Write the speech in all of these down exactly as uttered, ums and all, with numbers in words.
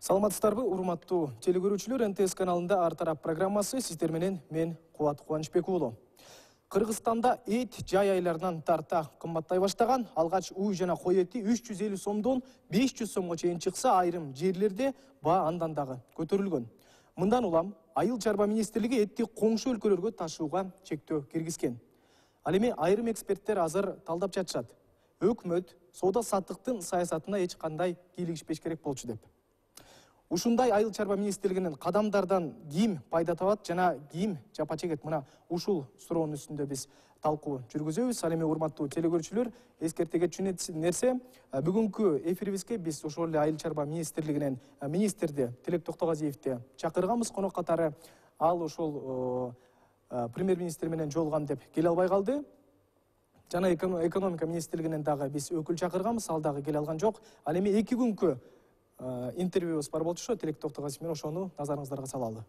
Саламатсыздарбы, урматтуу телекөрүүчүлөр, эн тэ эс каналында Ар тарап программасы сиздер менен мен Кубат Кубанычбек уулу. Кыргызстанда эт жай айларынан тарта кымбаттай баштаган, алгач уй жана кой эти үч жүз элүү сомдон беш жүз сомго чейин чыкса, айрым жерлерде баа андан дагы көтөрүлгөн. Мындан улам Айыл чарба министрлиги этти коңшу өлкөлөргө ташууга чектөө киргизген. Ал эми айрым эксперттер азыр талдап жатышат. Өкмөт соода саттыктын саясатына эч кандай кийлигишпеш керек болчу деп. Ушундай Айыл чарба министрлигинин кадамдардан ким пайда табат жана ким жапа чегет? Мына ушул суроонун үстүндө биз талкуу жүргүзөбүз. Ал эми урматтуу телекөрүүчүлөр, эскерте кетчү нерсе, бүгүнкү эфирибизге биз ошол эле Айыл чарба министрлигинин министрди Тилек Токтогазиевди чакырганбыз конок катары. Ал ошол премьер-министр менен жолугам деп келе албай калды. Жана экономика министрлигинен дагы биз өкүл чакырганбыз, ал дагы келе алган жок. Ал эми эки күнкү интервьюбуз бар болчу, Тилек Токтогазиев менен ошону назарыңыздарга салалы.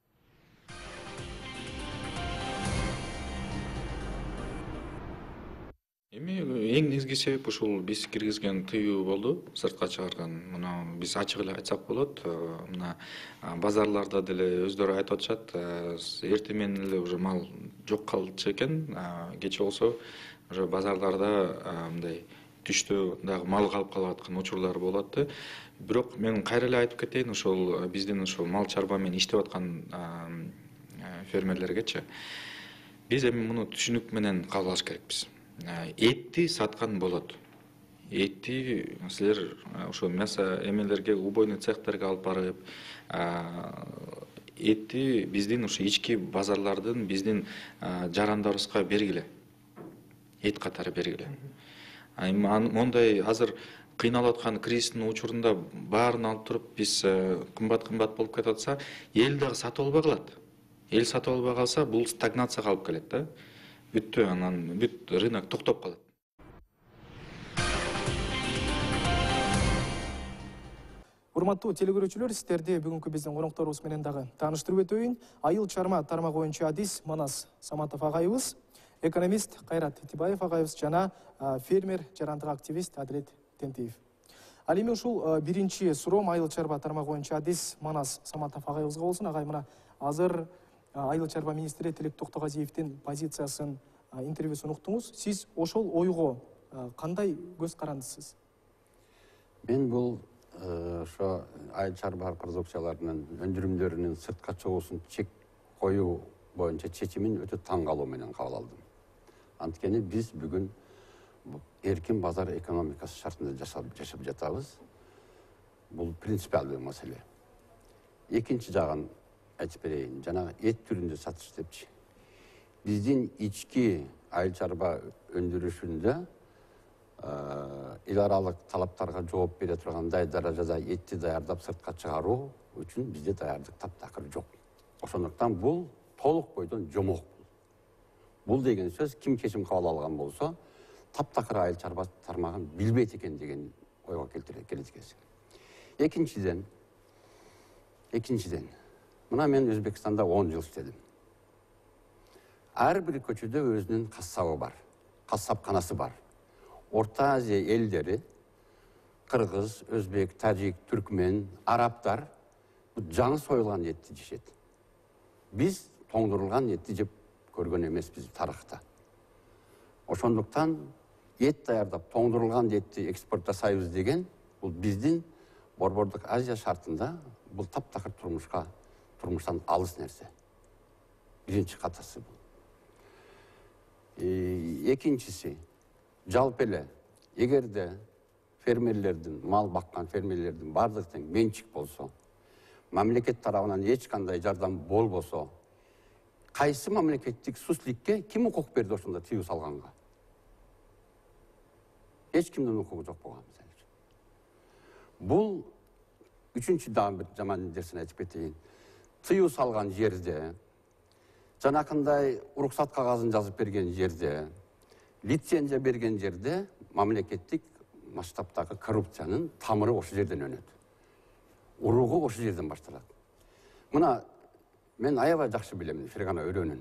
Эми эң негизги себеп ушул биз киргизген тыюу болду, сыртка чыгарган. Мына биз ачык эле айтсак болот. Мына базарларда деле өздөрү айтып атышат, эртең менен эле уже мал жок калчу экен. Кече болсо уже базарларда мындай түштө дагы мал калып калып аткан учурлар болот. Бирок мен кайра эле айтып кетейин, ошол биздин ошол мал чарба менен иштеп аткан фермерлергечи. Биз эми муну түшүнүк менен кабыл алыш керекпиз. Этти саткан болот. Этти силер ошо мясо эмелерге, убойный цехтерге алып барып, этти биздин ошо ички базарлардын биздин жарандарыбызга бергиле. Эт катары бергиле. Мондай азыр кыйналып аткан кризистин учурунда баарын алып туруп биз кымбат-кымбат болуп кетип атса, эл дагы сатып албай калат. Эл сатып албай калса, бул стагнацияга алып келет да. Бүттү, анан бүт рынок токтоп калат. Урматтуу телекөрүүчүлөр, сиздерди бүгүнкү биздин конокторубуз менен дагы тааныштырып өтөйүн. Айыл чарба тармагы боюнча адис Манас Саматов агайыбыз, экономист Кайрат Тибаев агайыбыз жана фермер, жарандык активист Адилет Тентиев. Ал эми ушул биринчи суроом Айыл чарба тармагы боюнча адис Манас Саматов агайыбызга болсун. Агай, мына азыр Айыл чарба министри Тилек Токтогазиевдин позициясын, интервьюсун уктуңуз. Сиз ошол ойго кандай көз карандысыз? Мен бул ошо айыл чарба продукцияларынын өндүрүмдөрүнүн сыртка чыгуусун чек коюу боюнча чечимин өтө таң калуу менен кабыл алдым. Анткени биз бүгүн эркин базар экономикасы шартында жашап жатабыз. Бул принципиалдуу маселе. Экинчи жагын айтып берейин. Жана эт түрүндө сатыш депчи. Биздин ички айыл чарба өндүрүшүндө эл аралык талаптарга жооп бере тургандай даражада этти даярдап сыртка чыгаруу үчүн бизде даярдык таптакыр жок. Ошондуктан бул толук бойдон жомок. Бул деген сөз ким чечим кабыл алган болсо, таптакыр айыл чарба тармагын билбейт экен деген ойго келтирет экенсиз. Экинчиден, экинчиден, мына мен Өзбекстанда он жыл иштедим. Ар бир көчөдө өзүнүн кассабы бар, кассапканасы бар. Орта Азия элдери, кыргыз, өзбек, тажик, түркмен, арабтар жаңы союлган этти жешет. Биз тоңдурулган этти жеп көргөн эмеспиз тарыхта. Ошондуктан эт даярдап тоңдурулган этти экспорт жасайбыз деген бул биздин Борбордук Азия шартында бул таптакыр турмушка турмуштан алыс нерсе. Биринчи катасы бул. Экинчиси, жалпы эле эгерде фермерлердин, мал баккан фермерлердин бардыгы тең менчик болсо, мамлекет тарабынан эч кандай жардам болбосо, кайсы мамлекеттик сусликке ким укук берди ошондо тыюу салганга? Эч кимдин укугу жок болгон. Бул үчүнчү дагы бир жаман нерсени айтып кетейин. Тыюу салган жерде, жанакындай уруксат кагазын жазып берген жерде, лицензия берген жерде мамлекеттик масштабтагы коррупциянын тамыры ошол жерден өнөт. Уругу ошол жерден башталат. Мына мен аябай жакшы билем, фергана өрөөнүн.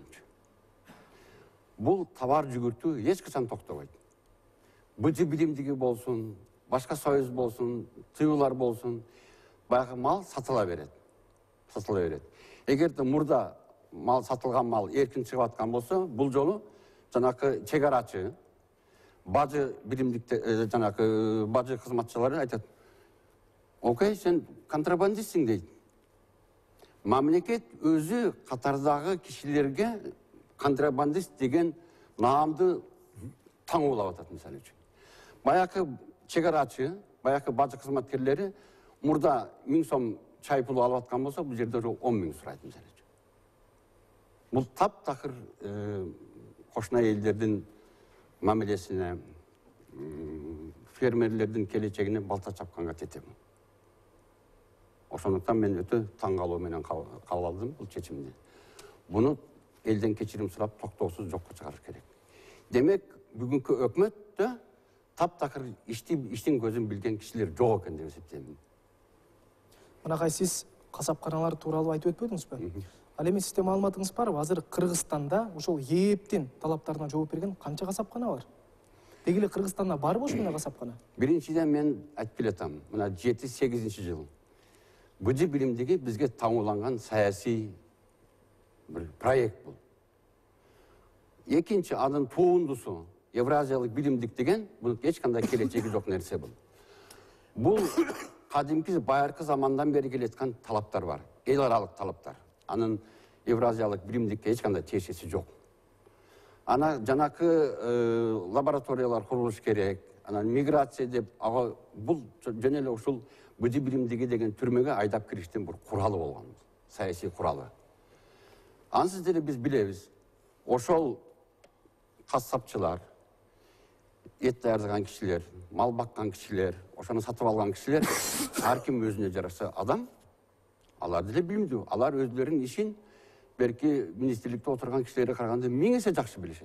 Бул товар жүгүртүү эч качан токтобойт. Быжы билимдиги болсун, башка союз болсун, тыюулар болсун, баягы мал сатыла берет. Сатыла берет. Эгерде мурда мал сатылган мал эркин чыгып аткан болсо, бул жолу жанакы чегарачы, бажы биримдикте жанакы бажы кызматчылары айтат: "Окей, сен контрабандистсиң" дейт. Мамлекет өзү катардагы кишилерге контрабандист деген наамды таңуулап атат, мисалы үчүн. Баякы чегарачы, баякы бажы кызматкерлери мурда миң сом чай пулу алып аткан болсо, бул жерде он миң сурайт, мисалы үчүн. Бул таптакыр кошуна элдердин мамилесине, фермерлердин келечегине балта чапканга тете. Ошондуктан мен өтө таң калуу менен кабыл алдым бул чечимди. Буну элден кечирим сурап токтоосуз жокко чыгарыш керек. Демек, бүгүнкү өкмөттө таптакыр иштин көзүн билген кишилер жок экен деп эсептейм. Мынакай сиз касапканалар тууралуу айтып өтпөдүңүзбү? Ал эми сизде маалыматыңыз барбы? Азыр Кыргызстанда ошол ээптин талаптарына жооп берген канча касапкана бар? Деги эле Кыргызстанда барбы ушундай касапкана? Биринчиден мен айтып келатам, мына жети сегизинчи жыл. Быжы билимдиги бизге таңууланган саясий бир проект бул. Экинчи анын туундусу Евразиялык билимдик деген, бул эч кандай келечеги жок нерсе бул. Бул кадимки байыркы замандан бери келаткан талаптар бар, эл аралык талаптар. Анын Евразиялык билимдикке эч кандай тиешеси жок. Ана жанакы лабораториялар курулуш керек, анан миграция деп, ага бул жөн эле ушул быжы билимдиги деген түрмөгө айдап кириштин бир куралы болгон, саясий куралы. Ансыз деле биз билебиз, ошол кассапчылар, эт даярдаган кишилер, мал баккан кишилер, ошону сатып алган кишилер, ар ким өзүнө жараша адам, алар деле билимдүү. Алар өзлөрүнүн ишин берки министрликте отурган кишилерге караганда миң эсе жакшы билишет.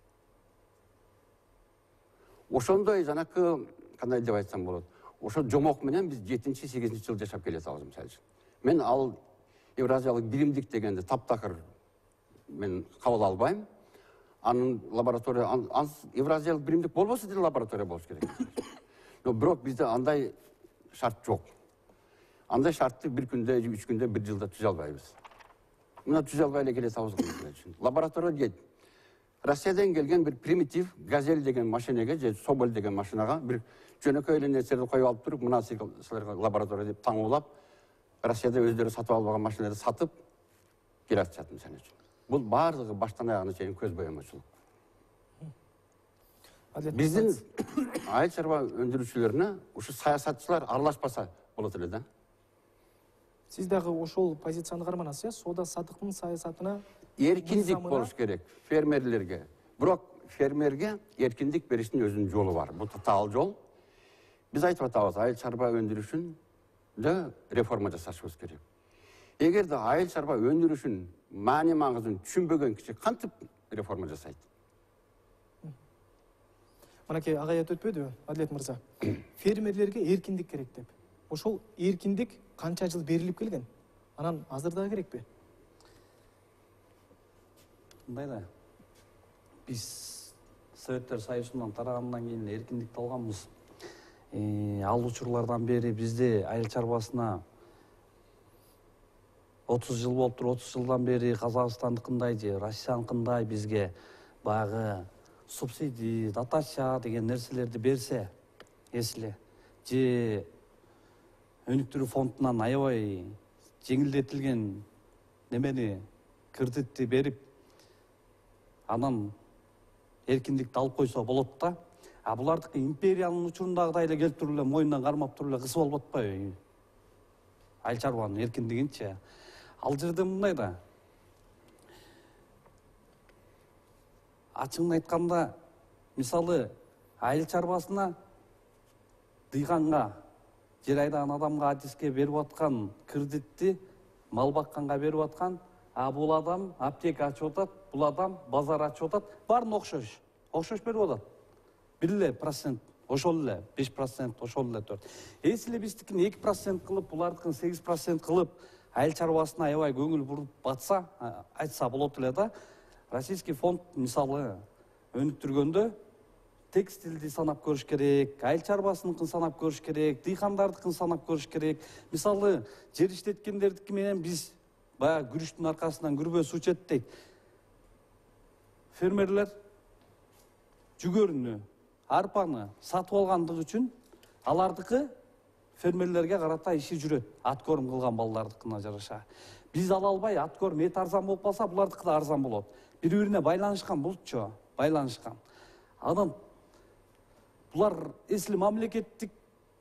Ошондой жанакы, кандай деп айтсам болот, ошо жомок менен биз жетинчи сегизинчи жыл жашап келатабыз, мисалы үчүн. Мен ал Евразиялык билимдик дегенди таптакыр мен кабыл албайм. Анын лаборатория, Евразиялык билимдик болбосо деле лаборатория болуш керек. Но бирок бизде андай шарт жок. Андай шартты бир күндө, үч күндө, бир жылда түзө албайбыз. Мына түзө албай эле келатабыз үчүн. Лаборатория дейт. Россиядан келген бир примитив газель деген машинеге, же соболь деген машинага бир жөнөкөй эле нерселерди коюп алып туруп, мына силерге лаборатория деп таңуулап, Россияда өздөрү сатып албаган машиналарды сатып келатышат, мисалы үчүн. Бул баардыгы баштан аягына чейин көз боямачылык. Биздин айыл чарба өндүрүүчүлөрүнө ушу саясатчылар аралашпаса болот эле да. Сиз дагы ошол позицияны карманасыз, э? Соода сатыктын саясатына эркиндик болуш керек фермерлерге. Бирок фермерге эркиндик бериштин өзүнүн жолу бар. Бул татаал жол. Биз айтып атабыз, айыл чарба өндүрүшүн да реформа жасашыбыз керек. Эгерде айыл чарба өндүрүшүн маани маңызын түшүнбөгөн киши кантип реформа жасайт? Мынакей ага айтып өтпөдүбү, Адилет мырза? Фермерлерге эркиндик керек деп. Ошол эркиндик канча жыл берилип келген? Анан азыр да керекпи? Мындай да. Биз Советтер Союзунан тарагандан кийин эркиндикти алганбыз. Ал учурлардан бери бизде айыл чарбасына отуз жыл болуптур, отуз жылдан бери Казакстандыкындай же Россияныкындай бизге баягы субсидий, дотация деген нерселерди берсе, эсле, же өнүктүрүү фондунан аябай жеңилдетилген немени, кредитти берип, анан эркиндикти алып койсо болот да. А булардыкы империянын учурундагыдай эле келип туруп эле мойнунан кармап туруп эле кысып алып атпайбы? Айыл чарбанын эркиндигинчи. Ал жерде мындай да. Ачыгын айтканда, мисалы, айыл чарбасына дыйганга, жер айдаган адамга, адиске берип аткан кредитти мал бакканга берип аткан, а бул адам аптека ачып атат, бул адам базар ачып атат, баарын окшош, окшош берип атат. Бир эле процент, ошол эле, беш процент, ошол эле төрт. Эси эле биздикин эки процент кылып, булардыкын сегиз процент кылып, айыл чарбасына аябай көңүл буруп батса, айтса болот эле да. Российский фонд мисалы өнүктүргөндө текстилди санап көрүш керек, айыл чарбасыныкын санап көрүш керек, дыйкандардыкын санап көрүш керек. Мисалы, жер иштеткендердики менен биз баягы күрүштүн аркасынан күрбө суу ичет дейт. Фермерлер жүгөрүнү, арпаны сатып алгандыгы үчүн алардыкы фермерлерге карата иши жүрөт. Ат көрүм кылган балдардыкына жараша. Биз ала албай, ат көрүм эт арзан болуп калса, булардыкы да арзан болот. Бири-бирине байланышкан булчу, байланышкан. Анан булар эсли мамлекеттик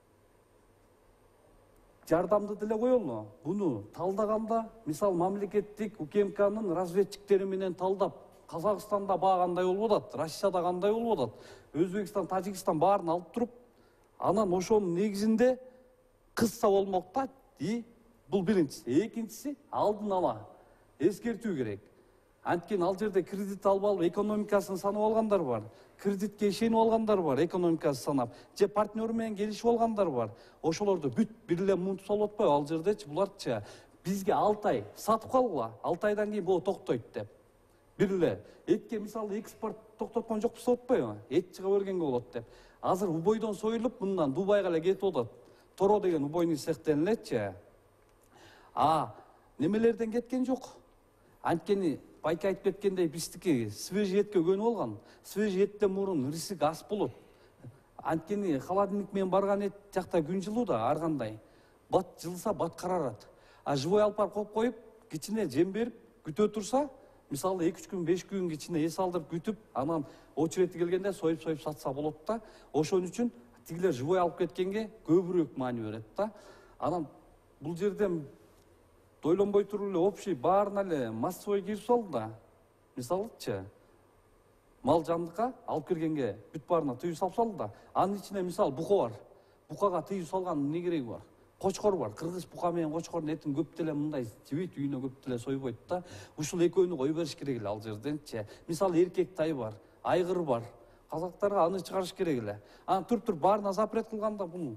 жардамды деле коелу. Буну талдаганда, мисал мамлекеттик УКМКнын разведчиктери менен талдап, Казакстанда баа кандай болуп атат, Россияда кандай болуп атат, Өзбекстан, Тажикстан баарын алып туруп, анан ошонун негизинде кызса болмок да. И бул биринчиси. Экинчиси, алдын ала эскертүү керек. Анткени ал жерде кредит алып алып, экономикасын санап алгандар бар. Кредитке ишенип алгандар бар, экономикасын санап. Же партнеру менен келишип алгандар бар. Ошолорду бүт бир эле мунтуп салып атпайбы ал жердечи, буларчы бизге алты ай сатып калгыла, алты айдан кийин бул токтойт деп. Бир эле этке мисалы экспорт токтоткон жокпуз деп атпайбы? Эт чыга бергенге болот деп. Азыр убойдон союлуп, мындан Дубайга эле кетип атат. Торо деген убойный цехтен элечи. А немелерден кеткен жок. Анткени байке айтып кеткендей, биздики свежий этке көнүп алган. Свежий эттен мурун риск аз болот. Анткени холодильник менен барган эт жакта күн жылуу да, ар кандай. Бат жылса бат карарат. А живой алып барып коюп коюп, кичине жем берип күтө турса, мисалы эки үч күн, беш күн кичине эс алдырып күтүп, анан очерети келгенде союп-союп сатса болот да. Ошон үчүн тигилер живой алып кеткенге көбүрөөк маани берет да. Анан бул жерден дойлонбой туруп эле общий баарына эле массовой кирип салды да. Мисалычы, мал жандыкка алып киргенге бүт баарына тыюу салып салды да. Анын ичине мисал бука бар. Букага тыюу салганын эмне кереги бар? Кочкор бар. Кыргыз бука менен кочкордун этин көп деле мындай жебейт, үйүнө көп деле сойбойт да. Ушул экөөнү кое бериш керек эле ал жерденчи. Мисалы эркек тай бар, айгыр бар. Казактарга аны чыгарыш керек эле. Анан туруп-туруп баарына запрет кылганда бул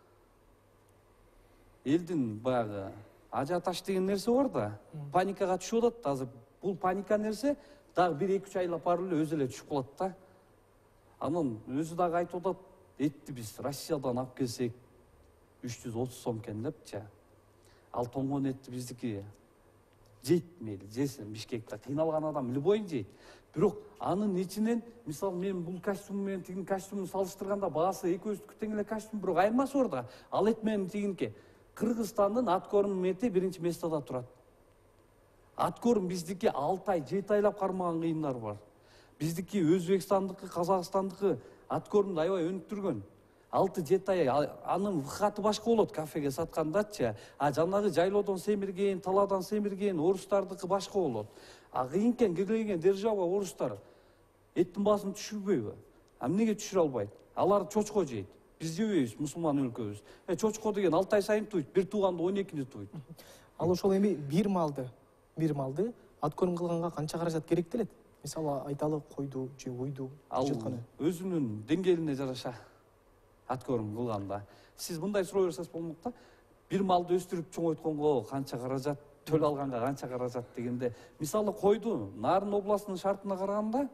элдин баягы ажиотаж деген нерсе бар да. Паникага түшүп атат азыр. Бул паника нерсе дагы бир эки үч айлап барып эле өзү эле түшүп калат да. Анан өзү дагы айтып атат, этти биз Россиядан алып келсек үч жүз отуз сом экен депчи. Ал тоңгон этти биздики жейт мейли, жесин Бишкекте. Кыйналган адам любойн жейт. Бирок анын ичинен, мисалы мен бул костюм менен тигин костюмду салыштырганда баасы экөөбүздүкү тең эле костюм, бирок айырмасы бар да. Ал эт менен тигинки Кыргызстандын ат көрүм эти биринчи местада турат. Ат көрүм биздики алты ай, жети айлап кармаган кыйындар бар. Биздики Өзбекстандыкы, Казакстандыкы ат көрүмдү аябай өнүктүргөн. алты жети ай анын выхаты башка болот кафеге саткандачы. А жанагы жайлоодон семирген, талаадан семирген орустардыкы башка болот. А кыйынкен кегилеген держава орустар эттин баасын түшүрбөйбү? А эмнеге түшүрө албайт? Алар чочко жейт. Биз жебейбиз, мусулман өлкөбүз. Э чочко деген алты ай сайын туйт, бир тууганды он экини туйт. Ал ошол эми бир малды, бир малды ат көрүм кылганга канча каражат керек делет? Мисалы айталы койду же ойду жатканы. Ал өзүнүн деңгээлине жараша ат көрүм кылганда. Сиз мындай суроо берсеңиз болмок да. Бир малды өстүрүп чоңойтконго канча каражат, төл алганга канча каражат дегенде, мисалы койду Нарын областынын шартына караганда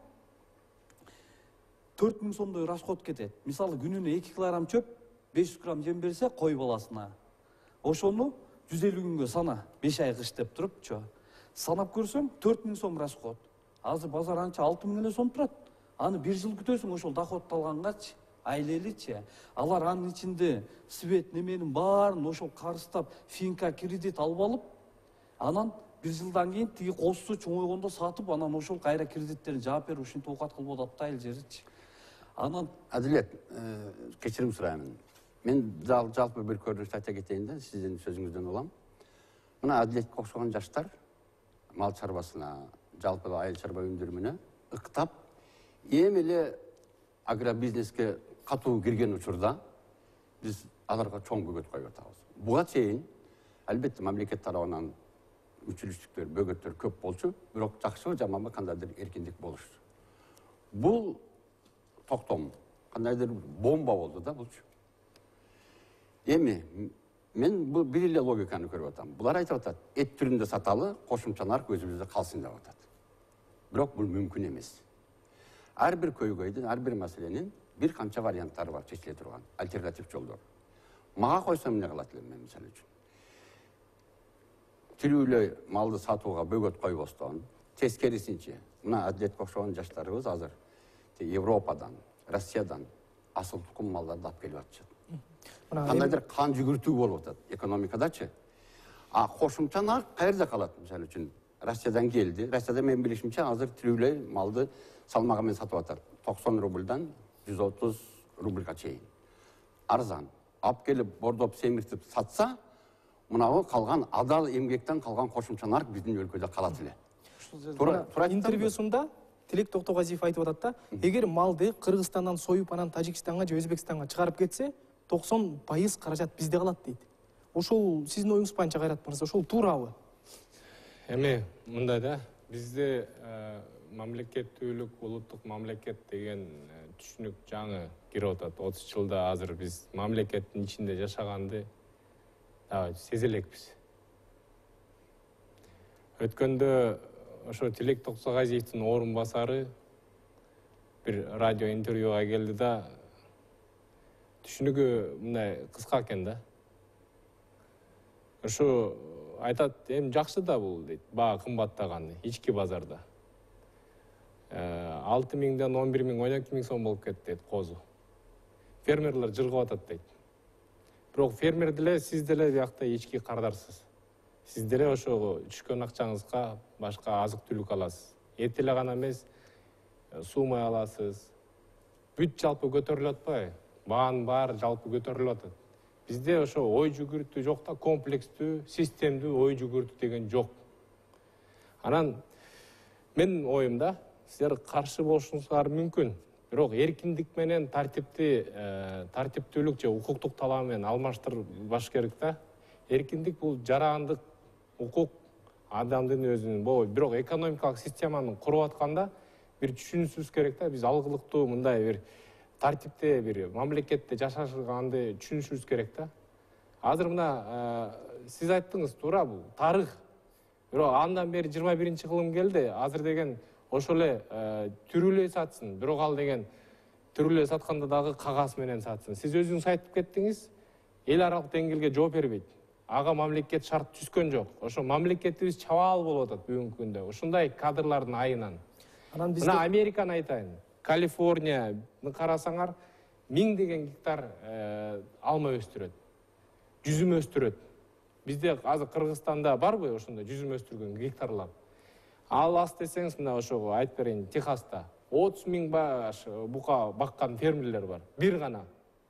төрт миң сомдой расход кетет. Мисалы күнүнө эки килограмм чөп, беш жүз грамм жем берсе кой баласына. Ошону жүз элүү күнгө сана, беш ай кыш деп турупчу. Санап көрсөң төрт миң сом расход. Азыр базар анча алты миң эле сом турат. Аны бир жыл күтөсүң ошол доходду алгангачы, айлеличи. Алар анын ичинде свет неменин баарын ошол карыстап, финка кредит алып алып, анан бир жылдан кийин тиги козусу чоңойгондо сатып, анан ошол кайра кредиттерин жаап берип ушинтип оокат кылып атат да эл жеричи. Анан Адилет, кечирим сураймын. Мен жалпы бир көрүнүштү айта кетейин да, сиздин сөзүңүздөн улам. Мына Адилетке окшогон жаштар мал чарбасына, жалпы айыл чарба өндүрүмүнө ыктап, эми эле агробизнеске катуу кирген учурда биз аларга чоң бөгөт коюп атабыз. Буга чейин албетте мамлекет тарабынан үчүлүштүктөр, бөгөттөр көп болчу, бирок жакшыбы, жаманбы кандайдыр эркиндик болушту. Бул токтом кандайдыр бомба болду да булчу. Эми мен бул бир эле логиканы көрүп атам. Булар айтып атат, эт түрүндө саталы, кошумча нарк өзүбүздө калсын деп атат. Бирок бул мүмкүн эмес. Ар бир көйгөйдүн, ар бир маселенин бир канча варианттары бар чечиле турган альтернатив жолдор. Мага койсо эмне кылат элем мен мисалы үчүн? Тирүүлөй малды сатууга бөгөт койбостон, тескерисинче, мына Адилетке окшогон жаштарыбыз азыр Европадан, Россиядан асыл тукум малдарды алып келип атышат. Кандайдыр кан жүгүртүү болуп атат экономикадачы. А кошумча нарк каерде калат мисалы үчүн? Россиядан келди. Россияда мен билишимче азыр тирүүлөй малды салмагы менен сатып атат. токсон рубльдан жүз отуз рубльга чейин. Арзан. Алып келип бордоп семиртип сатса, мынау калган адал эмгектен калган кошумча нарк биздин өлкөдө калат эле. Интервьюсунда Тилек Токтогазиев айтып атат да, эгер малды Кыргызстандан союп анан Тажикстанга же Өзбекстанга чыгарып кетсе, токсон пайыз каражат бизде калат дейт. Ошол сиздин оюңуз боюнча Кайрат мырза, ошол туурабы? Эми мындай да, бизде мамлекеттүүлүк, улуттук мамлекет деген түшүнүк жаңы кирип атат. отуз жылда азыр биз мамлекеттин ичинде жашаганды сезе элекпиз. Өткөндө ошо Тилек Токтогазиевдин орун басары бир радио интервьюга келди да, түшүнүгү мындай кыска экен да. Ошо айтат, эми жакшы да бул дейт, баа кымбаттаганы ички базарда. алты миңден он бир миң, он эки миң сом болуп кетти дейт козу. Фермерлер жыргап атат дейт. Бирок фермер деле, сиз деле биякта ички кардарсыз. Сиз деле ошого түшкөн акчаңызга башка азык-түлүк аласыз. Эт эле гана эмес, суу май аласыз. Бүт жалпы көтөрүлүп атпайбы? Баанын баары жалпы көтөрүлүп атат. Бизде ошо ой жүгүртүү жок да, комплекстүү, системдүү ой жүгүртүү деген жок. Анан менин оюмда, силер каршы болушуңуздар мүмкүн. Бирок эркиндик менен тартипти, тартиптүүлүк же укуктук талап менен алмаштырып баш керек да. Эркиндик бул жарандык укук адамдын өзүнүн. Бул бирок экономикалык системаны куруп атканда бир түшүнүшүбүз керек да. Биз алгылыктуу мындай бир тартипте, бир мамлекетте жашашганды түшүнүшүбүз керек да. Азыр мына сиз айттыңыз, туура бул тарых. Бирок андан бери жыйырма биринчи кылым келди. Азыр деген ошол эле түрүлөй сатсын. Бирок ал деген түрүлөй сатканда дагы кагаз менен сатсын. Сиз өзүңүз айтып кеттиңиз, эл аралык деңгээлге жооп бербейт. Ага мамлекет шарт түзгөн жок. Ошо мамлекетибиз чабаал болуп атат бүгүнкү күндө. Ушундай кадрлардын айынан. Мына Американы айтайын. Калифорнияны карасаңар, миң деген гектар алма өстүрөт. Жүзүм өстүрөт. Бизде азыр Кыргызстанда барбы ошондой жүзүм өстүргөн гектарлар? Ал ас десеңиз, мына ошого айтып берейин, Техаста отуз миң баш бука баккан фермерлер бар. Бир гана.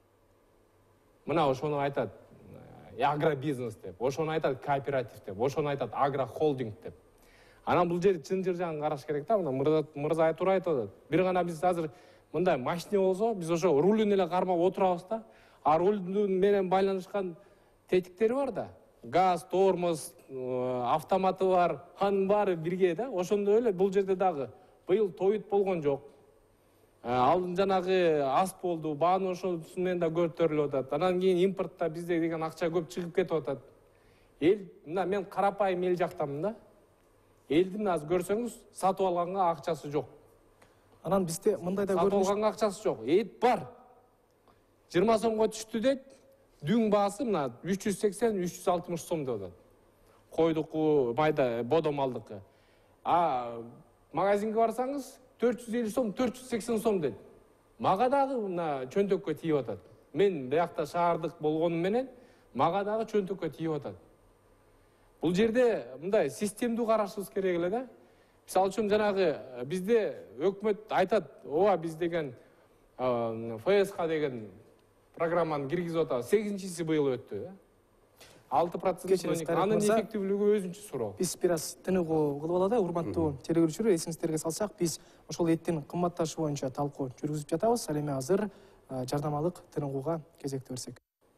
Мына ошону айтат агробизнес деп, ошону айтат кооператив деп, ошону айтат агрохолдинг деп. Анан бул жер чын жыржаңын караш керек да. Мына мырза туура айтып атат. Бир гана биз азыр мындай машина болсо, биз ошо рулун эле кармап отурабыз да. А рулдун менен байланышкан тетиктери бар да. Газ, тормоз, автоматы бар, анын баары бирге да. Ошондой эле бул жерде дагы быйыл тоют болгон жок. Алдын жанагы ас болду, бааны ошонун менен да көтөрүлүп атат. Анан кийин импортто бизде деген акча көп чыгып кетип атат. Эл, мына мен карапайым эл жактамын да. Элдин азыр көрсөңүз, сатып алганга акчасы жок. Анан бизде мындай да көрүнүш. Сатып алганга акчасы жок. Эт бар. жыйырма сомго түштү дейт. Дүң баасы мына үч жүз сексен үч жүз алтымыш сом деп атат. Койдуку, майда, бодо малдыкы. А магазинге барсаңыз, төрт жүз элүү сом, төрт жүз сексен сом дейт. Мага дагы мына чөнтөккө тийип атат. Мен биякта шаардык болгону менен мага дагы чөнтөккө тийип атат. Бул жерде мындай системдүү карашыбыз керек эле да. Мисалы үчүн жанагы бизде өкмөт айтат, ооба биз деген эф эс ка деген программаны киргизип атабыз. сегизинчиси быйыл өттү. алты процент анын эффективдүүлүгү өзүнчө суроо. Биз бир аз тыныгуу кылып алалы, урматтуу телекөрүүчүлөр, эсиңиздерге салсак, биз ошол эттин кымбатташы боюнча талкуу жүргүзүп жатабыз. Ал эми азыр жардамалык тыныгууга кезекти берсек.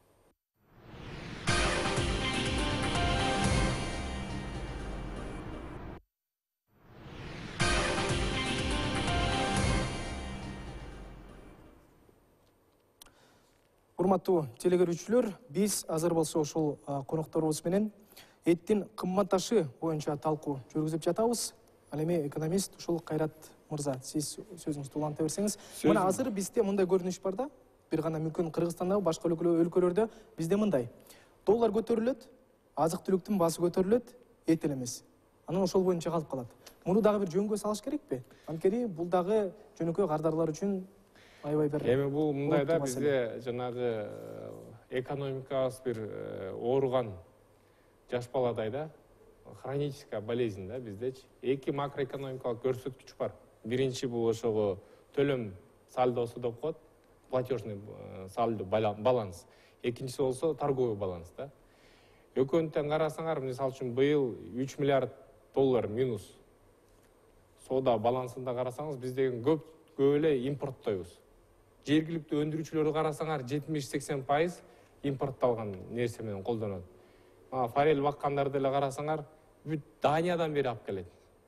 Урматтуу телекөрүүчүлөр, биз азыр болсо ушул конокторубуз менен эттин кымбатташы боюнча талкуу жүргүзүп жатабыз. Ал эми экономист ушул Кайрат мырза, сиз сөзүңүздү уланта берсеңиз. Мына азыр бизде мындай көрүнүш бар да, бир гана мүмкүн Кыргызстанда, башка өлкөлөрдө бизде мындай. Доллар көтөрүлөт, азык-түлүктүн баасы көтөрүлөт, эт эле эмес. Анан ошол боюнча калып калат. Муну дагы бир жөнгө салыш керекпи? Анткени бул дагы жөнөкөй кардарлар үчүн аябай бир. Эми бул мындай да, бизде жанагы экономикабыз бир ооруган жаш баладай да, хроническая болезнь да биздечи. Эки макроэкономикалык көрсөткүч бар. Биринчи бул ошого төлөм сальдосу деп коет, платежный сальдо баланс. Экинчиси болсо торговый баланс да. Экөөнтөн карасаңар, мисалы үчүн быйыл үч миллиард доллар минус соода балансында карасаңыз, биз деген көп көп эле импорттойбуз. Жергиликтүү өндүрүүчүлөрдү карасаңар, жетимиш сексен пайыз импортталган нерсе менен колдонот. Форель баккандарды деле карасаңар, бүт Даниядан бери алып келет.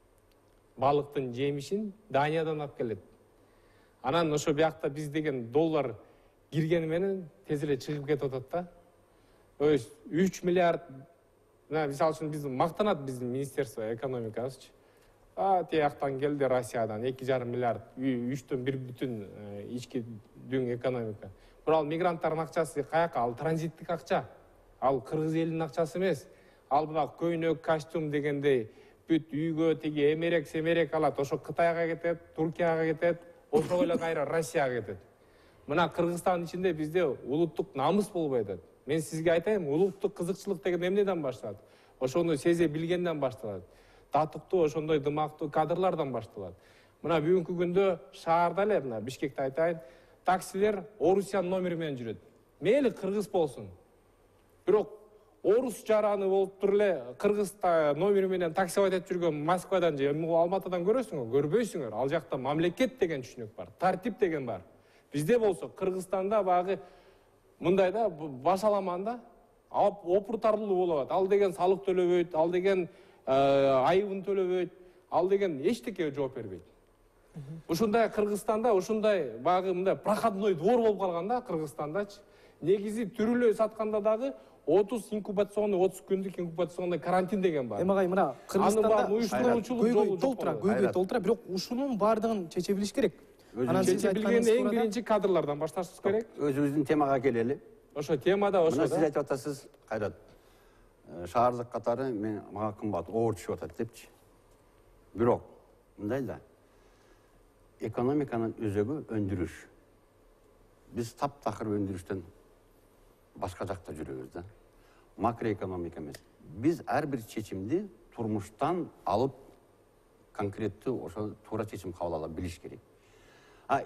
Балыктын жемишин Даниядан алып келет. Анан ошо биякта биз деген доллар киргени менен тез эле чыгып кетип атат да. То есть үч миллиард, мисалы үчүн биз мактанат биздин министерство экономикабызчы. А тияктан келди Россиядан эки жарым миллиард, үчтөн бир бүтүн ички дүң экономика. Бирок ал мигранттардын акчасы каяка? Ал транзиттик акча. Ал кыргыз элинин акчасы эмес. Ал мына көйнөк, костюм дегендей бүт үйгө тиги эмерек, семерек алат. Ошо Кытайга кетет, Туркияга кетет, ошого эле кайра Россияга кетет. Мына Кыргызстандын ичинде бизде улуттук намыс болбой атат. Мен сизге айтайын, улуттук кызыкчылык деген эмнеден башталат? Ошону сезе билгенден башталат. Татыктуу, ошондой дымактуу кадрлардан башталат. Мына бүгүнкү күндө шаарда эле, мына Бишкекте айтайын, таксилер орусиян номери менен жүрөт. Мейли кыргыз болсун. Бирок орус жараны болуп туруп эле кыргыз номери менен такси айдап жүргөн Москвадан же Алматыдан көрөсүңөр, көрбөйсүңөр. Ал жакта мамлекет деген түшүнүк бар, тартип деген бар. Бизде болсо Кыргызстанда багы мындай да, башаламанда опуртарлуу болот. Ал деген салык төлөбөйт, ал деген айыбын төлөбөйт, ал деген эчтеке жооп бербейт. Ушундай Кыргызстанда, ушундай багы мындай проходной двор болуп калган да Кыргызстандачы. Негизи түрүлөй сатканда дагы отуз инкубационный, отуз күндүк инкубационный карантин деген бар. Эми агай, мына Кыргызстанда уюштуруучулук жолу толтура, көйгөй толтура, бирок ушунун баардыгын чече билиш керек. Анан чече билген эң биринчи кадрлардан башташыбыз керек. Өзүбүздүн темага келели. Ошо темада ошо да. Мына сиз айтып атасыз, Кайрат. Шаардык катары мен мага кымбат, оор түшүп атат депчи. Бирок мындай да. Экономиканын өзөгү өндүрүш. Биз таптакыр өндүрүштөн башка жакта жүрөбүз да. Макроэкономика эмес. Биз ар бир чечимди турмуштан алып конкреттүү ошо туура чечим кабыл ала билиш керек. А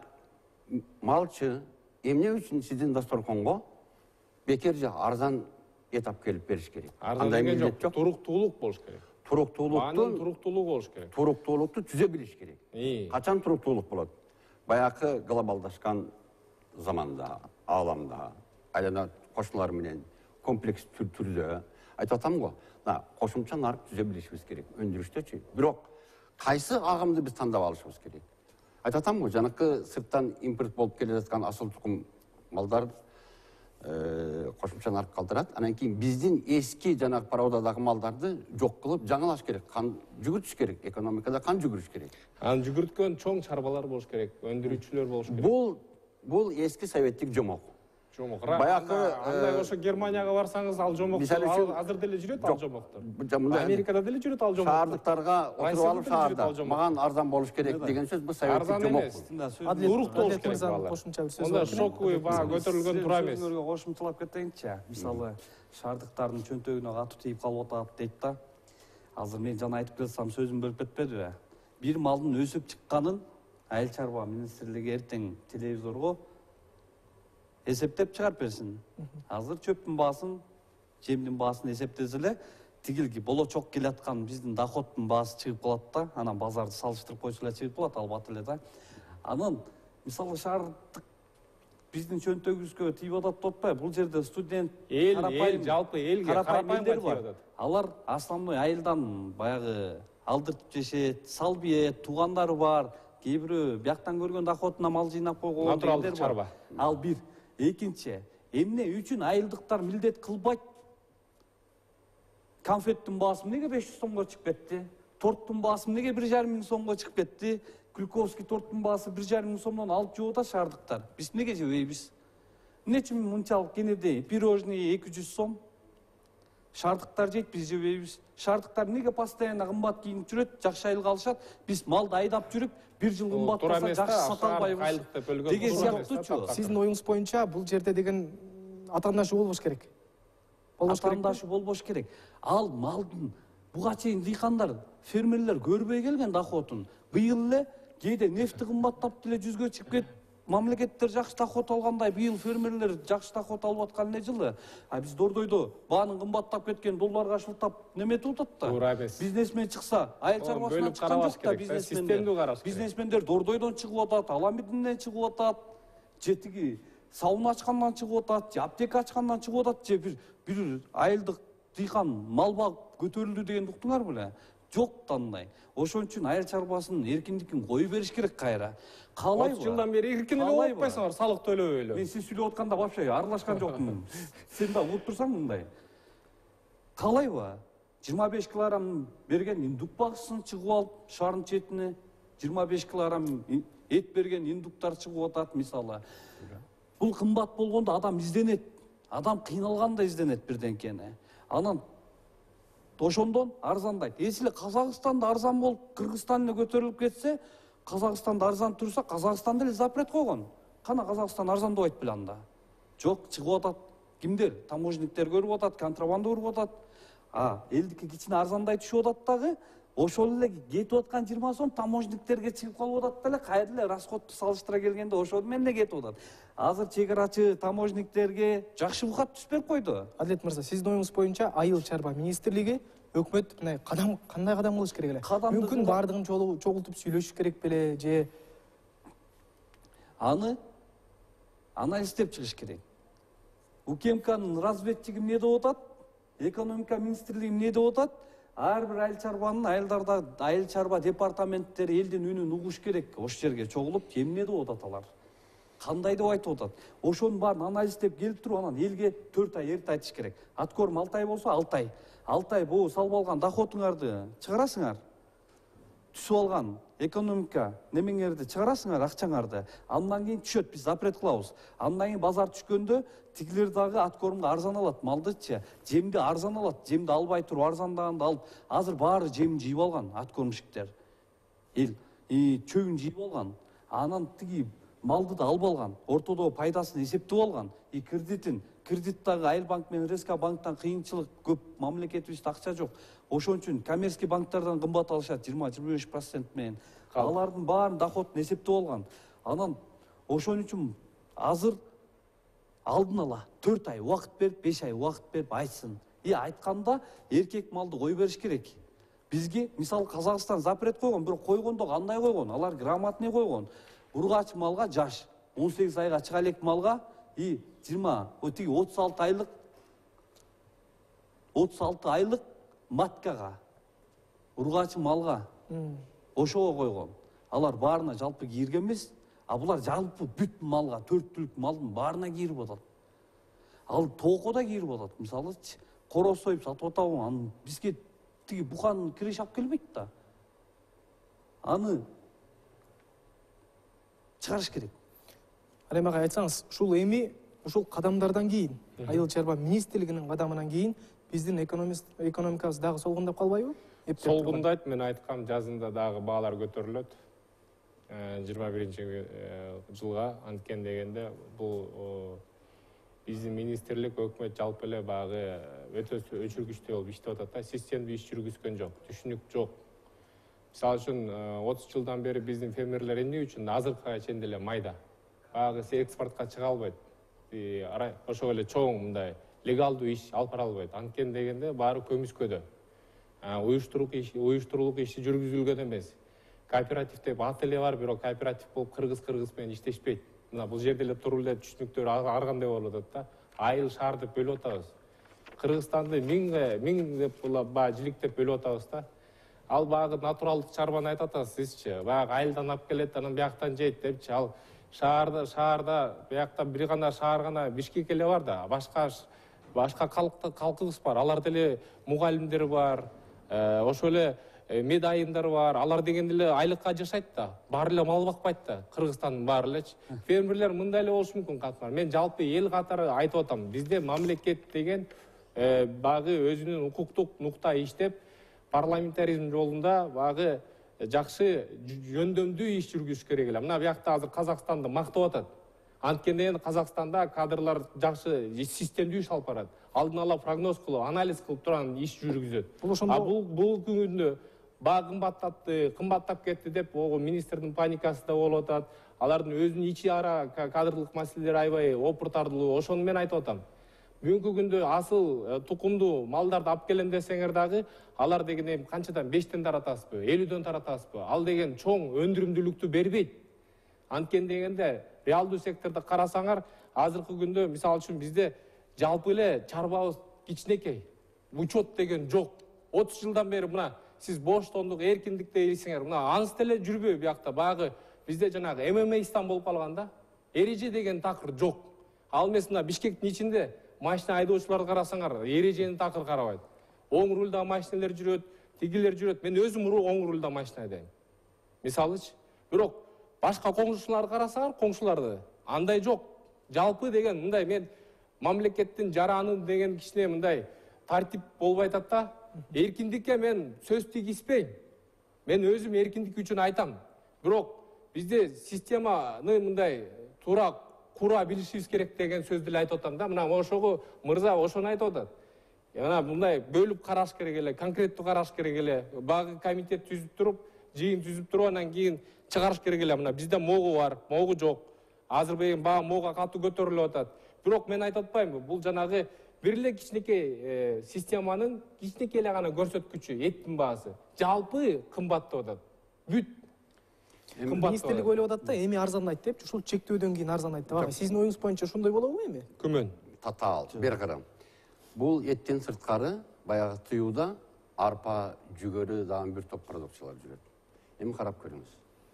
малчы эмне үчүн сиздин дасторконго бекер же арзан эт алып келип бериш керек? Арзан деген жок, туруктуулук болуш керек. Туруктуулуктун туруктуулугу болуш керек. Туруктуулукту түзө билиш керек. Качан туруктуулук болот? Баякы глобалдашкан заманда, ааламда, айлана кошуналар менен комплекс түрдө айтып атам го. Кошумча нарык түзө билишибиз керек өндүрүштөчү. Бирок кайсы агымды биз тандап алышыбыз керек? Айтып атам го, жанакы сырттан импорт болуп келе жаткан асыл тукум малдар кошумча нарык калтырат. Анан кийин биздин эски жанагы пародадагы малдарды жок кылып жаңылаш керек, кан жүгүртүш керек, экономикада кан жүгүрүш керек. Анан жүгүрткөн чоң чарбалар болуш керек, өндүрүүчүлөр болуш керек. Бул бул эски советтик жомок. Жомок. Баякы андай ошо Германияга барсаңыз, ал жомоктор азыр деле жүрөт, ал жомоктор. Америкада деле жүрөт, ал жомоктор. Шаардыктарга отуруп алып шаарда маган арзан болуш керек деген сөз бул советтик жомок. Уруктуу болуш керек балар. Онда шоковый баа көтөрүлгөн тура эмес. Сөзүңөргө кошумчалап кетейинчи. Мисалы, шаардыктардын чөнтөгүнө катуу тийип калып атат дейт да. Азыр мен жана айтып келсем сөзүм бөлүп кетпедиби? Бир малдын өсүп чыкканын Айыл чарба министрлиги эртең телевизорго эсептеп чыгарып берсин. Азыр чөптүн баасын, жемдин баасын эсептесе эле тигилги болочок келаткан биздин доходтун баасы чыгып калат да, анан базарды салыштырып койсо эле чыгып калат албатта эле да. Анан мисалы шаардык биздин чөнтөгүбүзгө тийип атат деп атпайбы? Бул жерде студент, эл, эл жалпы элге карапайым тийип атат. Алар основной айылдан баягы алдыртып жешет, салбиет, туугандары бар. Кээ бирөө бияктан көргөн доходуна мал жыйнап койгон натуралдык чарба. Ал бир. Экинчи, эмне үчүн айылдыктар милдет кылбайт? Конфеттин баасы эмнеге беш жүз сомго чыгып кетти? торттун баасы эмнеге бир жарым миң сомго чыгып кетти? Клюковский торттун баасы бир жарым миң сомдон алып жеп атат шаардыктар. Биз эмнеге жебейбиз? Эмне үчүн мынчалык кенеде пирожный эки жүз сом? Шаардыктар жейт, биз жебейбиз. Шаардыктар эмнеге постоянно кымбат кийинип жүрөт, жакшы айылга алышат? Биз малды айдап жүрүп, бир жыл кымбаттаса жакшы сата албайбыз деген сыяктуучу. Сиздин оюңуз боюнча бул жерде деген атаандашы болбош керек. Болбош керек. Атаандашы болбош керек. Ал малдын буга чейин дыйкандар, фермерлер көрбөй келген доходун. Быйыл эле кээде нефти кымбаттап деле жүзгө чыгып кетип, мамлекеттер жакшы доход алгандай, быйыл фермерлер жакшы доход алып аткан эле жылы. А биз Дордойдо баанын кымбаттап кеткен долларга шылтап неметип атат да. Туура эмес. Бизнесмен чыкса, айыл чарбасынан чыккан жок да бизнесмендер. Бизнесмендер Дордойдон чыгып атат, Аламединден чыгып атат, же тиги сауна ачкандан чыгып атат, же аптека ачкандан чыгып атат, же бир бир айылдык дыйкан мал багып көтөрүлдү дегенди уктуңар беле? Жок тандай. Ошон үчүн айыл чарбасынын эркиндигин кое бериш керек кайра. Каалайбы? отуз жылдан бери эркин эле болуп атпайсыңар, салык төлөбөй эле. Мен сиз сүйлөп атканда вообще аралашкан жокмун. Сен да угуп турсаң мындай. Каалайбы? жыйырма беш килограмм берген индук багысын чыгып алып шаардын четине, жыйырма беш килограмм эт берген индуктар чыгып атат мисалы. Бул кымбат болгондо адам изденет. Адам кыйналганда изденет бирденкени. Анан ошондон арзандайт. Эсиле Казакстанда арзан болуп, Кыргызстан эле көтөрүлүп кетсе, Казакстанда арзан турса, Казакстан деле запрет койгон. Кана Казакстан арзандабайт беле анда? Жок, чыгып атат. Кимдер? Таможниктер көрүп атат, контрабанда көрүп атат. А, элдики кичине арзандай түшүп атат дагы, ошол эле кетип аткан жыйырма сом таможниктерге чыгып калып атат деле, кайра эле расходду салыштыра келгенде ошол менен эле кетип атат. Азыр чек-арачы таможниктерге жакшы букат түзүп берип койду. Адилет мырза, сиздин оюңуз боюнча айыл чарба министрлиги өкмөт мындай кадам кандай кадам кылыш керек эле? Мүмкүн баардыгын чогултуп сүйлөшүш керек беле же аны анализдеп чыгыш керек. УКМКнын разведчиги эмне деп атат? Экономика министрлиги эмне деп атат? Ар бир айыл чарбанын айылдарда айыл чарба департаменттери элдин үнүн угуш керек. Ошол жерге чогулуп, эмне деп атат алар? Кандай деп айтып атат? Ошонун баарын анализдеп келип туруп, анан элге төрт ай эрте айтыш керек. Аткорум алты ай болсо алты ай. алты ай бул салып алган доходуңарды чыгарасыңар. Түсүп алган экономика немеңерди чыгарасыңар, акчаңарды. Андан кийин түшөт, биз запрет кылабыз. Андан кийин базар түшкөндө тигилер дагы аткорумга арзан алат, малдычы, жемди арзан алат, жемди албай туруп арзандаганды алып, азыр баары жемин жыйып алган аткормуштуктер. Эл чөбүн жыйып алган. Анан тиги малды да алып алган, ортодо пайдасын эсептеп алган. И кредитин, кредит дагы Айыл банк менен РСК банктан кыйынчылык көп, мамлекетибизде акча жок. Ошон үчүн коммерческий банктардан кымбат алышат жыйырма жыйырма беш процент менен. Алардын баарын доходун эсептеп алган. Анан ошон үчүн азыр алдын ала төрт ай убакыт берип, беш ай убакыт берип айтсын. И айтканда эркек малды кой бериш керек. Бизге мисалы Казакстан запрет койгон, бирок койгондо кандай койгон? Алар грамотный койгон. Ургач малга жаш, он сегиз айга чыга элек малга и жыйырма, тиги отуз алты айлык отуз алты айлык маткага, ургач малга ошого койгон. Алар баарына жалпы кийирген эмес, а булар жалпы бүт малга, төрт түлүк малдын баарына кийирип атат. Ал тоокко да кийирип атат. Мисалы, короз союп сатып атабы, аны бизге тиги буканын киреш алып келбейт да. Аны чыгарыш керек. Алим агай, айтсаңыз, ушул эми ушул кадамдардан кийин, айыл чарба министрлигинин кадамынан кийин биздин экономикабыз дагы солгундап калбайбы? Солгундайт, мен айткам жазында дагы баалар көтөрүлөт. жыйырма биринчи жылга анткен дегенде бул биздин министрлик, өкмөт жалпы эле багы өтө өчүргүчтүү болуп иштеп атат да, системдүү иш жүргүзгөн жок, түшүнүк жок. Мисалы үчүн отуз жылдан бери биздин фермерлер эмне үчүн азыркыга чейин деле майда багы экспортко чыга албайт. Ошол эле чоң мындай легалдуу иш алып бара албайт. Анткен дегенде баары көмүскөдө. Уюштурук иш, уюштурулук иши жүргүзүлгөн эмес. Кооператив деп аты эле бар, бирок кооператив болуп кыргыз-кыргыз менен иштешпейт. Мына бул жерде эле туруп эле түшүнүктөр ар кандай болуп атат да. Айыл шаар деп бөлүп атабыз. Кыргызстанды миң миң деп баягы жилик деп бөлүп атабыз да. Ал багы натуралдык чарбаны айтып атасыз сизчи. Баягы айылдан алып келет, анан бияктан жейт депчи. Ал шаарда, шаарда бияктан бир гана шаар гана Бишкек эле бар да. Башка башка калкыбыз бар. Алар деле мугалимдер бар. Ошол эле медайымдар бар, алар деген эле айлыкка жашайт да, баары эле мал бакпайт да, Кыргызстандын баары элечи. Фермерлер мындай эле болушу мүмкүн катмар. Мен жалпы эл катары айтып атам, бизде мамлекет деген багы өзүнүн укуктук нукта иштеп, парламентаризм жолунда багы жакшы жөндөмдүү иш жүргүзүш керек эле. Мына биякта азыр Казакстанды мактап атат. Анткени Казакстанда кадрлар жакшы системдүү иш алып барат. Алдын ала прогноз кылып, анализ кылып турган иш жүргүзөт. А бул бул күндө баа кымбаттапты, кымбаттап кетти деп, ого министрдин паникасы да болуп атат. Алардын өзүнүн ичи ара кадрлык маселелери аябай опуртардылуу. Ошону мен айтып атам. Бүгүнкү күндө асыл тукумдуу малдарды алып келем десеңер дагы, алар деген канчадан бештен таратасызбы, элүүдөн таратасызбы? Ал деген чоң өндүрүмдүүлүктү бербейт. Анткени дегенде реалдуу секторду карасаңар, азыркы күндө мисалы үчүн бизде жалпы эле чарбабыз кичинекей. Учет деген жок. отуз жылдан бери мына сиз боштондук, эркиндикте ийсиңер, мына аныс деле жүрбөй биякта. Багы бизде жанагы эм эм эстан болуп калган да. Эреже деген такыр жок. Ал эмес мына Бишкектин ичинде машина айдоочуларды карасаңар, эрежени такыр карабайт. Оң рульда машиналар жүрөт, тигилер жүрөт. Мен өзүм оң рульда машина айдайм. Мисалычы, бирок башка коңшуларды карасаңар, коңшуларды андай жок. Жалпы деген мындай мен мамлекеттин жараны деген кичине мындай тартип болбой атат да. Эркиндикке мен сөз тийгизбейм. Мен өзүм эркиндик үчүн айтам. Бирок бизде системаны мындай туура кура билишибиз керек деген сөздү эле айтып атам да. Мына ошого мырза ошону айтып атат. Мына мындай бөлүп караш керек эле, конкреттүү караш керек эле. Багы комитет түзүп туруп, жыйын түзүп туруп, анан кийин чыгарыш керек эле. Мына бизде могу бар, могу жок. Азыр бегин баа могуга катуу көтөрүлүп атат. Бирок мен айтып атпаймынбы, бул жанагы бир эле кичинекей системанын кичинекей эле гана көрсөткүчү, эттин баасы. Жалпы кымбаттап атат. Бүт министрлик ойлоп атат да, эми арзандайт деп, ушул чектөөдөн кийин арзандайт деп. Сиздин оюңуз боюнча ошондой болобу эми? Күмөн. Татаал. Бер карам. Бул эттен сырткары баягы тыюуда арпа, жүгөрү дагы бир топ продукциялар жүрөт. Эми карап көрүңүз.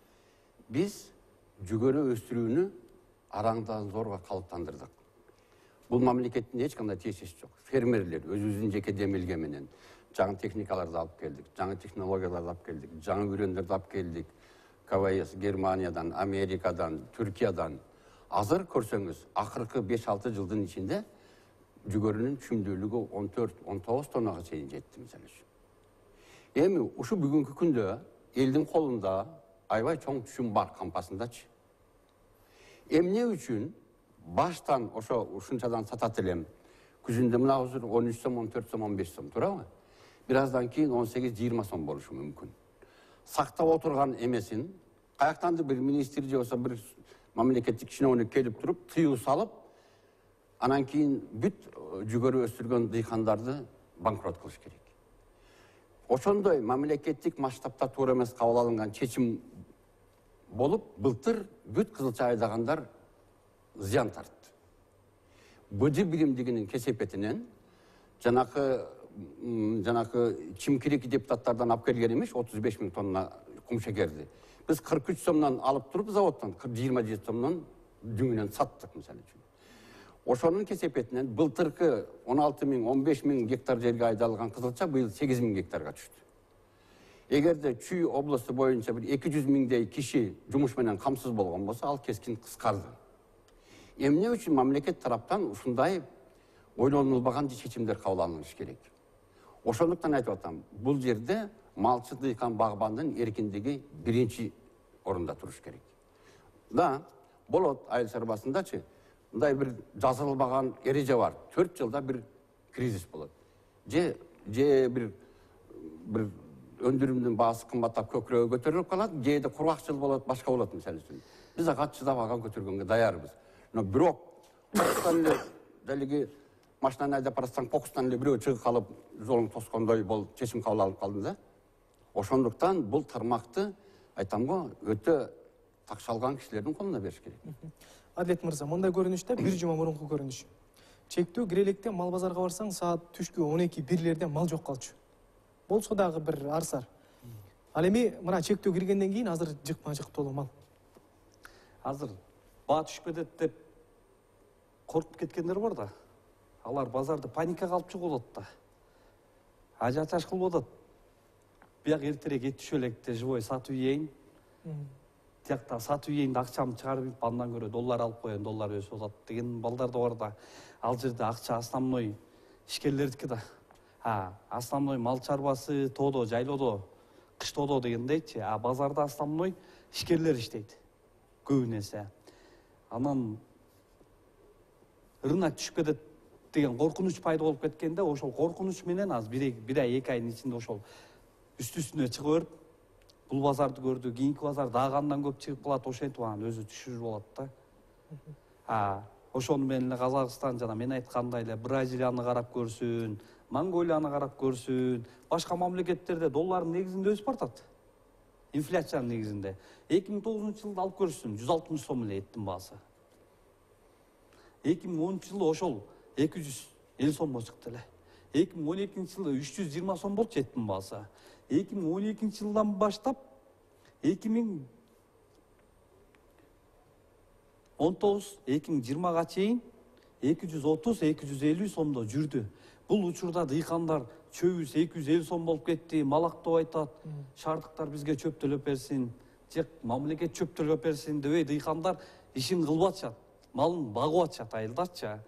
Биз жүгөрү өстүрүүнү араңдан зорго калыптандырдык. Бул мамлекеттин эч кандай тиешеси жок. Фермерлер өзүбүздүн жеке демилге менен жаңы техникаларды алып келдик, жаңы технологияларды алып келдик, жаңы үрөндөрдү алып келдик. КВС, Германиядан, Америкадан, Түркиядан. Азыр көрсөңүз, акыркы беш алты жылдын ичинде жүгөрүнүн чүмдүүлүгү он төрт он тогуз тоннага чейин жетти мисалы үчүн. Эми ушу бүгүнкү күндө элдин колунда аябай чоң түшүм бар кампасындачы. Эмне үчүн баштан ошо ушунчадан сатат элем. Күзүндө мына азыр он үч сом, он төрт сом, он беш сом туурабы? Бир аздан кийин он сегиз жыйырма сом болушу мүмкүн. Сактап отурган эмесин каяктанды бир министр же болсо бир мамлекеттик чиновник келип туруп, тыюу салып, анан кийин бүт жүгөрү өстүргөн дыйкандарды банкрот кылыш керек. Ошондой мамлекеттик масштабта туура эмес кабыл алынган чечим болуп, былтыр бүт кызылча айдагандар зыян тартты. Быжы биримдигинин кесепетинен жанакы жанакы чимкирик депутаттардан алып келген эмес отуз беш миң тонна кумшекерди. Биз кырк үч сомдон алып туруп заводдон жыйырма жети сомдон дүңүнөн саттык мисалы үчүн. Ошонун кесепетинен былтыркы он алты миң он беш миң гектар жерге айдалган кызылча быйыл сегиз миң гектарга түштү. Эгерде Чүй областу боюнча бир эки жүз миңдей киши жумуш менен камсыз болгон болсо, ал кескин кыскарды. Эмне үчүн мамлекет тараптан ушундай ойлонулбаган чечимдер кабыл алыныш керек. Ошондуктан айтып атам, бул жерде малчы дыйкан багбандын эркиндиги биринчи орунда туруш керек. Да, болот айыл чарбасындачы, мындай бир жазылбаган эреже бар. төрт жылда бир кризис болот. Же же бир бир өндүрүмдүн баасы кымбаттап көкүрөгү көтөрүлүп калат, же да кургак жыл болот, башка болот мисалы үчүн. Биз ага чыдап ага көтөргөнгө даярбыз. Но бирок кокустан эле далеги машинаны айдап баратсаң, кокустан эле бирөө чыгып калып, жолун тоскондой болуп чечим кабыл алып калды да. Ошондуктан бул тармакты айтам го, өтө такшалган кишилердин колуна бериш керек. Адилет мырза, мындай көрүнүштө бир жума мурунку көрүнүш. Чектөө кирелекте мал базарга барсаң, саат түшкү он эки бирлерде мал жок калчу. Болсо дагы бир арсар. Ал эми мына чектөө киргенден кийин азыр жыкма-жык толуу мал. Азыр баа түшүп кетет деп коркуп кеткендер бар да. Алар базарды паникага алып чыгып атат да. Ажиотаж кылып атат. бияк эртерээк эт түшө электе живой сатып ийейин. Тиякта сатып ийейин да акчамды чыгарып, андан көрө доллар алып коеюн, доллар өсүп атат деген балдар да бар да. Ал жерде акча основной ишкерлердики да. А, основной мал чарбасы тоодо, жайлоодо, кыштоодо дегендейчи. А базарда основной ишкерлер иштейт. Көбүн эсе. Анан рынок түшүп кетет деген коркунуч пайда болуп кеткенде, ошол коркунуч менен аз бир ай, эки айдын ичинде ошол үстү-үстүнө чыга берип, бул базарды көрдү, кийинки базар дагы андан көп чыгып калат, ошентип анан өзү түшүрүп алат да. А, ошону менен эле Казакстан жана мен айткандай эле Бразилияны карап көрсүн, Монголияны карап көрсүн, башка мамлекеттерде доллардын негизинде өсүп бартат. Инфляциянын негизинде. эки миң тогузунчу жылда алып көрсүн, жүз алтымыш сом эле эттин баасы. эки миң онунчу жылы ошол эки жүз элүү сомго чыкты эле. эки миң он экинчи жылы үч жүз жыйырма сом болчу эттин баасы. эки миң он экинчи жылдан баштап эки миң он тогуз эки миң жыйырмага чейин эки жүз отуз эки жүз элүү сомдо жүрдү. Бул учурда дыйкандар чөбүс эки жүз элүү сом болуп кетти, малактап айтат, шаардыктар бизге чөп төлөп берсин, же мамлекет чөп төлөп берсин дебей дыйкандар ишин кылып атышат, малын багып атышат айылдачы.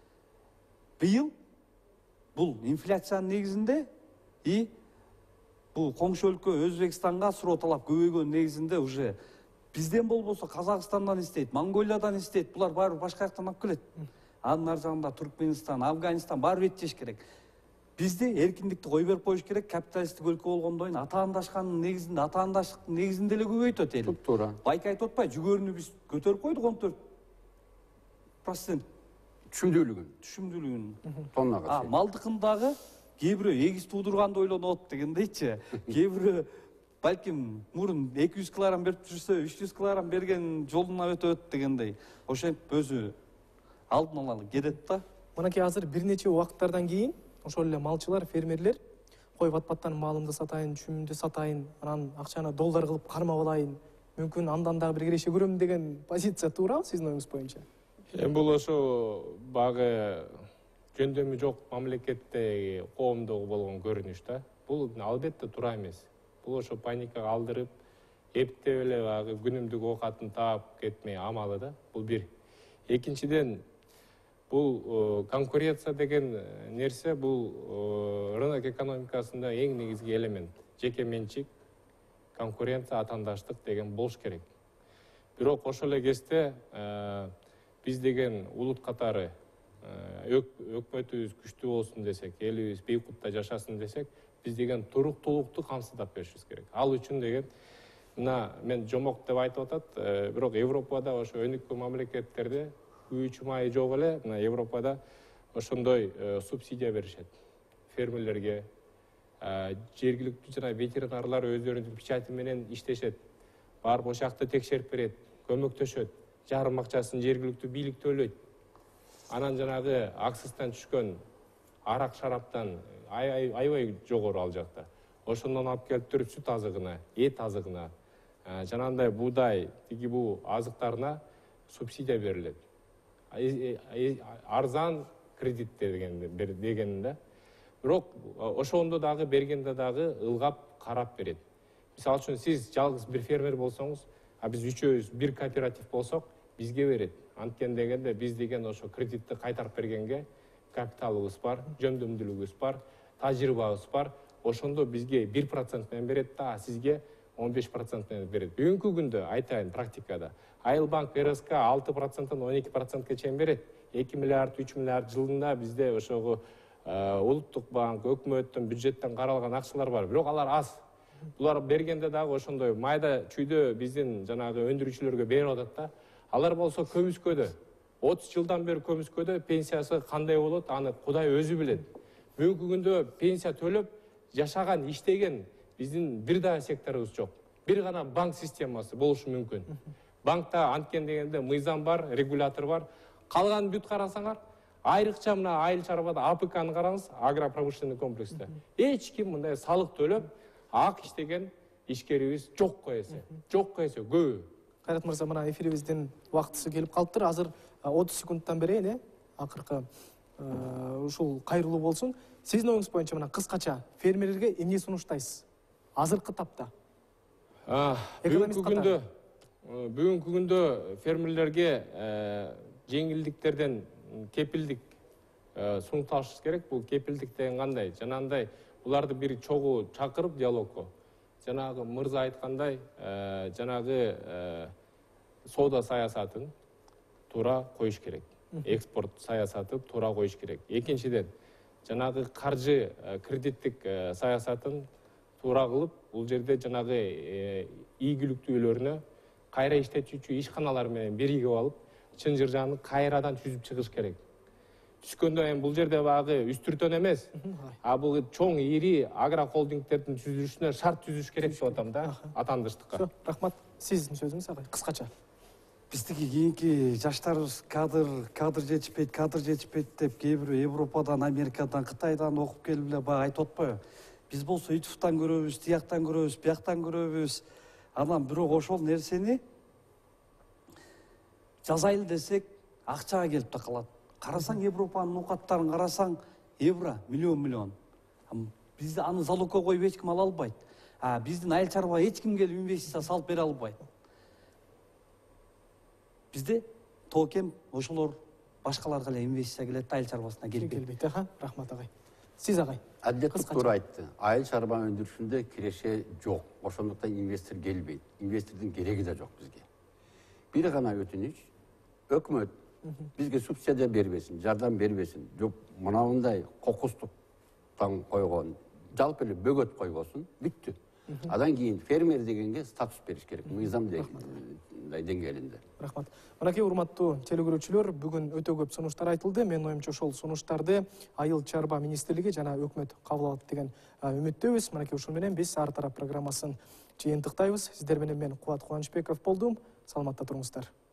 Быйыл бул инфляциянын негизинде и бул коңшу өлкө Өзбекстанга суроо талап көбөйгөн негизинде уже бизден болбосо Казакстандан истейт, Монголиядан истейт, булар баары башка жактан алып келет. Анын ар жагында Туркменистан, Афганистан баары беттеш керек. Бизде эркиндикти кой берип коюш керек, капиталисттик өлкө болгондон кийин атаандашкандын негизинде, атаандаштыктын негизинде эле көбөйтөт эл. Туура. Байка айтып атпайбы, жүгөрүнү биз көтөрүп койдук он төрт процент. Түшүмдүүлүгүн, Түшүмдүүлүгүн. тоннага А, чейин. малдыкындагы кээ бирөө эгиз туудурганды ойлонот дегендейчи. Кээ бирөө балким мурун эки жүз килограмм берип жүрсө, үч жүз килограмм берген жолуна өтөт дегендей. Ошентип өзү алдын ала кетет да. Мынакей азыр бир нече убакыттардан кийин ошол эле малчылар, фермерлер кой бат-баттан малымды сатайын, чүмүмдү сатайын, анан акчаны доллар кылып кармап алайын, мүмкүн андан дагы бир киреше көрөм деген позиция туурабы сиздин оюңуз боюнча? Эми бул ошо багы жөндөмү жок мамлекетте коомдогу болгон көрүнүш да. Бул албетте туура эмес. Бул ошо паникага алдырып, эптеп эле багы күнүмдүк оокатын таап кетмей амалы да. Бул бир. Экинчиден, бул конкуренция деген нерсе бул рынок экономикасында эң негизги элемент. Жеке менчик, конкуренция, атаандаштык деген болуш керек. Бирок ошол эле кезде биз деген улут катары өкмөтүбүз күчтүү болсун десек, элибиз бейкутта жашасын десек, биз деген туруктуулукту камсыздап беришибиз керек. Ал үчүн деген мына мен жомок деп айтып атат, бирок Европада ошо өнүккөн мамлекеттерде үч май жок эле, мына Европада ошондой субсидия беришет фермерлерге. Жергиликтүү жана ветеринарлар өздөрүнүн печати менен иштешет. Барып ошакты текшерип берет, көмөктөшөт. Жарым акчасын жергиликтүү бийлик төлөйт. Анан жанагы аксыздан түшкөн арак шараптан аябай жогору ал жакта. Ошондон алып келип туруп сүт азыгына, эт азыгына, жанагындай буудай, тиги буу азыктарына субсидия берилет. Арзан кредит дегенде. Бирок ошондо дагы бергенде дагы ылгап карап берет. Мисалы үчүн сиз жалгыз бир фермер болсоңуз, а биз үчөөбүз бир кооператив болсок, бизге берет. Анткен дегенде биз деген ошо кредитти кайтарып бергенге капиталыбыз бар, жөндөмдүүлүгүбүз бар, тажрыйбабыз бар. Ошондо бизге бир процент менен берет да, а сизге он беш процент менен берет. Бүгүнкү күндө айтайын практикада Айылбанк РСК алты проценттен он эки процентке чейин берет. эки миллиард, үч миллиард жылында бизде ошого улуттук банк, өкмөттөн, бюджеттен каралган акчалар бар. Бирок алар аз. Булар бергенде дагы ошондой майда чүйдө биздин жанагы өндүрүүчүлөргө берип атат да. Алар болсо көмүскөдө. отуз жылдан бери көмүскөдө пенсиясы кандай болот, аны Кудай өзү билет. Бүгүнкү күндө пенсия төлөп жашаган, иштеген биздин бир дагы секторубуз жок. Бир гана банк системасы болушу мүмкүн. Банкта анткен дегенде мыйзам бар, регулятор бар. Калган бүт карасаңар, айрыкча мына айыл чарбада АПКны караңыз, агропромышленный комплексте. Эч ким мындай салык төлөп, ак иштеген ишкерибиз жок койсо, жок койсо көп. Кайрат мырза, мына эфирибиздин убактысы келип калыптыр. Азыр отуз секундтан берейин, э? Акыркы ушул кайрылуу болсун. Сиздин оюңуз боюнча мына кыскача фермерлерге эмне сунуштайсыз? азыркы тапта? Бүгүнкү Экономист күндө бүгүнкү күндө фермерлерге жеңилдиктерден кепилдик сунукташыбыз керек. Бул кепилдик деген кандай? Жанагындай буларды бир чогуу чакырып диалогко. Жанагы мырза айткандай, жанагы соода саясатын туура коюш керек. Экспорт саясатын туура коюш керек. Экинчиден, жанагы каржы кредиттик саясатын туура кылып, бул жерде жанагы ийгиликтүүлөрүнө кайра иштетүүчү ишканалар менен биригип алып, чын жыржаны кайрадан түзүп чыгыш керек. Түшкөндө эми бул жерде багы үстүртөн эмес, а бул чоң ири агрохолдингтердин түзүлүшүнө шарт түзүш керек деп атам да, атандыштыкка. Рахмат. Сиздин сөзүңүз агай, кыскача. Биздики кийинки жаштарыбыз кадр кадр жетишпейт, кадр жетишпейт деп кээ бирөө Европадан, Америкадан, Кытайдан окуп келип эле баягы айтып атпайбы? Биз болсо ютубтан көрөбүз, тияктан көрөбүз, бияктан көрөбүз. Анан бирок ошол нерсени жазайлы десек, акчага келип такалат. Карасаң Европанын укаттарын карасаң, евро миллион миллион. Бизде аны залогко коюп эч ким ала албайт. А биздин айыл чарбага эч ким келип инвестиция салып бере албайт. Бизде тоокем ошолор башкаларга эле инвестиция келет, айыл чарбасына келбейт. Келбейт, аха. Рахмат агай. Сиз агай. Адилеттик туура айтты. Айыл чарба өндүрүшүндө киреше жок. Ошондуктан инвестор келбейт. Инвестордун кереги да жок бизге. Бир гана өтүнүч, өкмөт бизге субсидия бербесин, жардам бербесин. Жок, мынандай кокустуктан койгон, жалпы эле бөгөт койбосун, бүттү. Адан кийин фермер дегенге статус бериш керек, мыйзам деңгээлинде. Рахмат. Мынакей урматтуу телекөрүүчүлөр, бүгүн өтө көп сунуштар айтылды. Менин оюмча ошол сунуштарды Айыл чарба министрлиги жана өкмөт кабыл алат деген үмүттөбүз. Мынакей ушул менен биз ар тарап программасын жыйынтыктайбыз. Сиздер менен мен Кубат Кубанычбеков болдум. Саламатта туруңуздар.